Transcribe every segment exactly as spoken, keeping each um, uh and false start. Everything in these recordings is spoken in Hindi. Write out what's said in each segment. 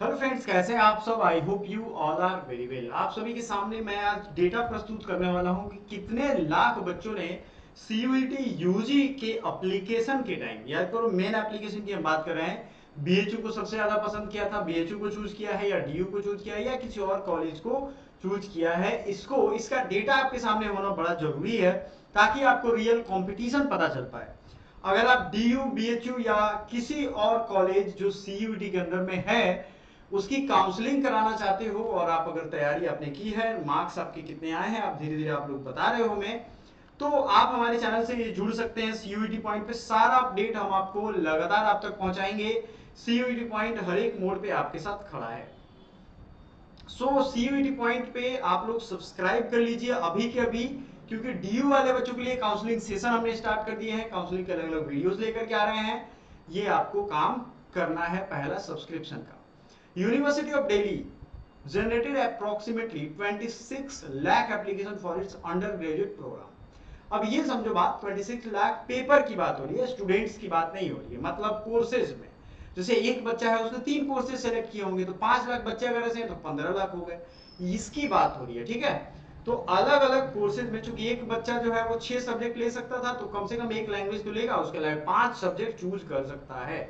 हेलो फ्रेंड्स, कैसे हैं आप सब। I hope you all are very well. आप सभी के सामने मैं आज डेटा प्रस्तुत करने वाला हूं कि कितने लाख बच्चों ने सीयूईटी यूजी के एप्लीकेशन के टाइम, याद करो मेन एप्लीकेशन की हम बात कर रहे हैं, बीएचयू को सबसे ज्यादा पसंद किया था, बीएचयू को चूज किया है या डीयू को चूज किया है या किसी और कॉलेज को चूज किया है। इसको इसका डेटा आपके सामने होना बड़ा जरूरी है ताकि आपको रियल कंपटीशन पता चल पाए। अगर आप डीयू, बीएचयू या किसी और कॉलेज जो सीयूईटी के अंदर में है उसकी काउंसलिंग कराना चाहते हो और आप अगर तैयारी आपने की है, मार्क्स आपके कितने आए हैं, आप धीरे धीरे आप लोग बता रहे हो हमें, तो आप हमारे चैनल से जुड़ सकते हैं। सीयूईटी पॉइंट पे सारा अपडेट हम आपको लगातार आप तक पहुंचाएंगे। सीयूईटी पॉइंट हर एक मोड़ पे आपके साथ खड़ा है। सो सीयूईटी पॉइंट पे आप लोग सब्सक्राइब कर लीजिए अभी के अभी, क्योंकि डीयू वाले बच्चों के लिए काउंसलिंग सेशन हमने स्टार्ट कर दिए हैं। काउंसलिंग के अलग अलग वीडियोस लेकर के आ रहे हैं। ये आपको काम करना है पहला सब्सक्रिप्शन का। University of Delhi generated approximately twenty-six lakh application for its undergraduate program. अब ये समझो बात, छब्बीस लाख पेपर की बात हो रही है, स्टूडेंट्स की बात नहीं हो रही है। मतलब कोर्सेज में जैसे एक बच्चा है उसने तीन कोर्सेज सेलेक्ट किए होंगे तो पांच लाख बच्चे अगर ऐसे हैं तो पंद्रह लाख हो गए, इसकी बात हो रही है। ठीक है, तो अलग अलग कोर्सेज में चूंकि एक बच्चा जो है वो छह सब्जेक्ट ले सकता था तो कम से कम एक लैंग्वेज तो लेगा, उसके अलावा पांच सब्जेक्ट चूज कर सकता है।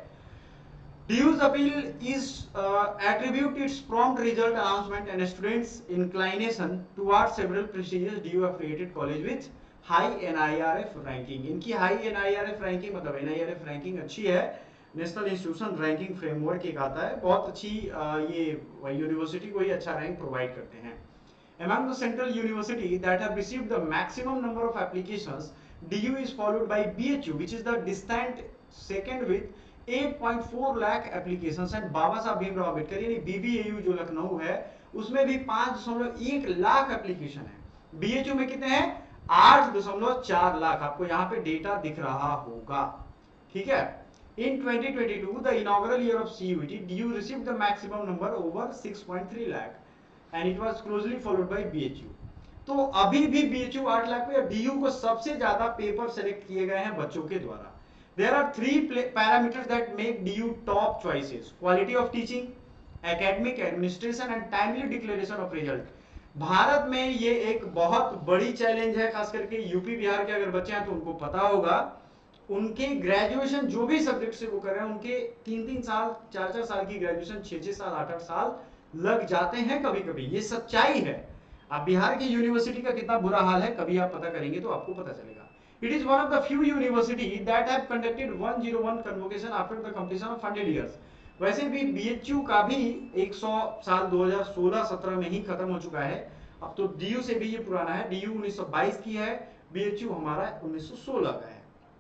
D U's appeal is uh, attribute its prompt result announcement and students' inclination towards several prestigious D U affiliated college with high N I R F ranking. इनकी high N I R F ranking मतलब N I R F ranking अच्छी है, नेशनल इंस्टीट्यूशन रैंकिंग फ्रेमवर्क एक आता है, बहुत अच्छी। ये यूनिवर्सिटी को ही अच्छा रैंक प्रोवाइड करते हैं। Among the central university that have received the maximum number of applications, D U is followed by B H U, which is the distant second with eight point four lakh applications and बाबा साहब भीमराव अम्बेडकर यानी B B A U जो लखनऊ है उसमें भी पांच दशमलव एक लाख एप्लीकेशन है। B H U में कितने हैं? आठ दशमलव चार लाख। आपको यहाँ पे डेटा दिख रहा होगा। ठीक है, in twenty twenty-two the inaugural year of C U E T, D U received the maximum number over six point three lakh and it was closely followed by B H U. तो अभी भी B H U आठ लाख पे, D U को सबसे ज्यादा पेपर सेलेक्ट किए गए हैं बच्चों के द्वारा। There are three parameters that make D U top choices: quality of teaching, academic administration and timely declaration of result. Bharat में ये एक बहुत बड़ी चैलेंज है, खास करके यूपी बिहार के अगर बच्चे हैं तो उनको पता होगा। उनके ग्रेजुएशन जो भी सब्जेक्ट से वो कर रहे हैं उनके तीन तीन साल चार चार साल की ग्रेजुएशन, छह छह साल आठ आठ साल लग जाते हैं कभी कभी, ये सच्चाई है। अब बिहार की यूनिवर्सिटी का कितना बुरा हाल है कभी आप पता करेंगे तो आपको पता चलेगा। It is one of the few universities that have conducted one oh one convocation after the completion of one hundred years. वैसे भी B H U का भी सौ साल दो हज़ार सोलह सत्रह में ही खत्म हो चुका है। अब तो D U से भी ये पुराना है। D U उन्नीस सौ बाईस की है, B H U हमारा उन्नीस सौ सोलह का है।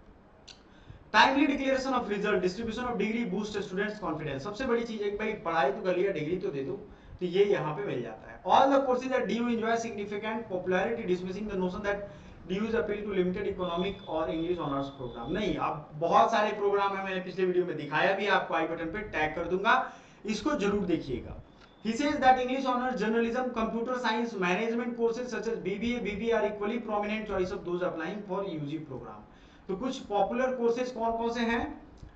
Timely declaration of result, distribution of degree boost students confidence. सबसे बड़ी चीज है भाई पढ़ाई तो कर लिया, डिग्री तो दे दो, तो ये यहाँ पे मिल जाता है। All the courses at D U enjoy significant popularity, dismissing the notion that D U's appeal to limited economic और इंग्लिश ऑनर्स प्रोग्राम। नहीं, अब बहुत सारे प्रोग्राम है, मैंने पिछले वीडियो में दिखाया भी, आपको आई बटन पे टैग कर दूंगा, इसको जरूर देखिएगा। He says that English honors, journalism, computer science, management courses such as B B A, B B A are equally prominent choice of those applying for U G program. तो कुछ पॉपुलर कोर्सेज कौन कौन से हैं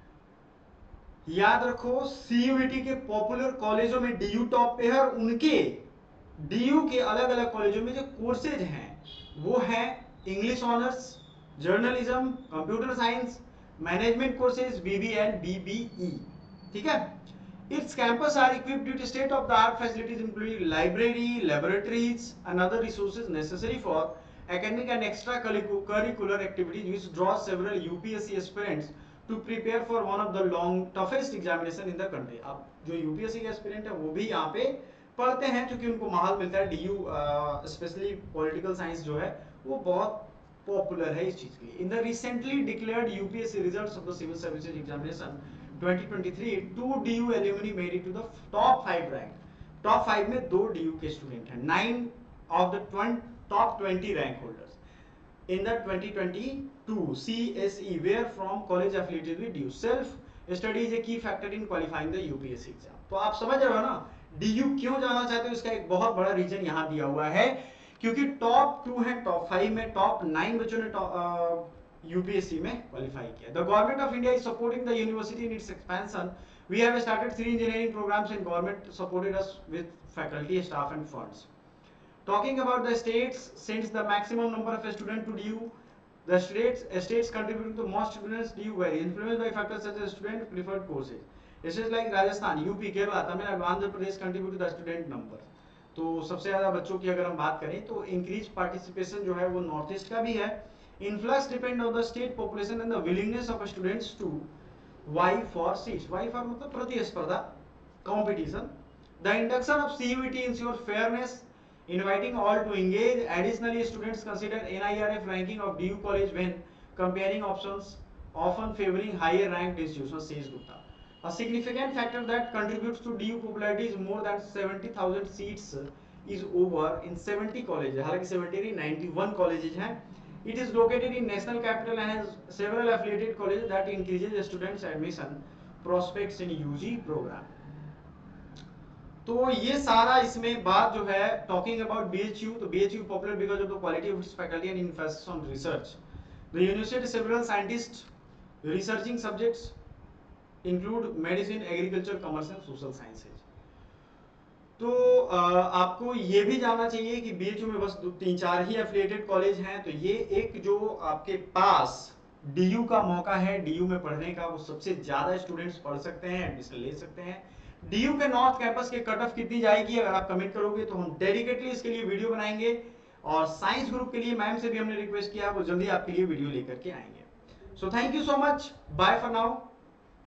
याद रखो। सीयूईटी के पॉपुलर कॉलेजों में D U टॉप पे है और उनके D U के अलग अलग कॉलेजों में जो कोर्सेज हैं वो हैं English honours, journalism, computer science, management courses, BB and BBE. ठीक है, its campus are equipped with state of the art facilities including library, laboratories and other resources necessary for academic and extra curricular activities which draws several U P S C aspirants to prepare for one of the long toughest examination in the country. अब जो U P S C के एस्पिरेंट है वो भी यहाँ पे पढ़ते हैं क्योंकि उनको माहौल मिलता है। D U specially political science जो है वो बहुत पॉपुलर है इस चीज के लिए। In the recently declared U P S C results of the civil services examination twenty twenty-three, two D U alumni made it to the top five rank. Top five में दो D U के स्टूडेंट हैं। Nine of the top twenty rank holders in the twenty twenty-two C S E were from college affiliated with D U. Self study is a key factor in qualifying the U P S C exam. तो आप समझ रहे हो ना D U क्यों जाना चाहते हो, इसका एक बहुत बड़ा रीजन यहाँ दिया हुआ है, क्योंकि टॉप टू है, टॉप फाइव में टॉप नाइन बच्चों ने यूपीएससी में क्वालिफाई किया। The government of India is supporting the university in its expansion We have started three engineering programs and government supported us with faculty, staff and funds. Talking about the states, since the maximum number of students to D U, the states states contributing to most students D U vary, influenced by factors such as student preferred courses. This is like Rajasthan, U P, Kerala, Tamil Nadu, Andhra Pradesh contribute to the student number. तो सबसे ज़्यादा बच्चों की अगर हम बात करें तो इंक्रीज पार्टिसिपेशन जो है वो नॉर्थ ईस्ट का भी है. Influx depend on the state population and the willingness of students to vie for seats. Vie for मतलब प्रतिस्पर्धा, competition. The induction of C U E T ensure fairness, inviting all to engage. Additionally, students consider N I R F ranking of D U college when comparing options, often favoring higher ranked institutions, says Gupta. A significant factor that contributes to D U popularity is more than seventy thousand seats is over in seventy colleges. हालांकि seventy नहीं ninety-one colleges हैं. It is located in national capital and has several affiliated colleges that increases students admission prospects in U G program. तो ये सारा इसमें बात जो है talking about B H U. तो B H U popular because of the quality of its faculty and emphasis on research. The university several scientists researching subjects include medicine, agriculture, commerce and social sciences. तो आ, आपको ये भी जानना चाहिए कि B H U में बस दो तीन चार ही एफिलिएटेड कॉलेज हैं. तो ये एक जो आपके पास D U का मौका है D U में पढ़ने का, वो सबसे ज्यादा स्टूडेंट्स पढ़ सकते हैं, एडमिशन ले सकते हैं. D U के नॉर्थ कैंपस के कट ऑफ कितनी जाएगी अगर आप कमेंट करोगे तो हम डेडिकेटली इसके लिए वीडियो बनाएंगे. और साइंस ग्रुप के लिए मैम से भी हमने रिक्वेस्ट किया, वो जल्दी आपके लिए वीडियो लेकर के आएंगे. So thank you so much, bye for now.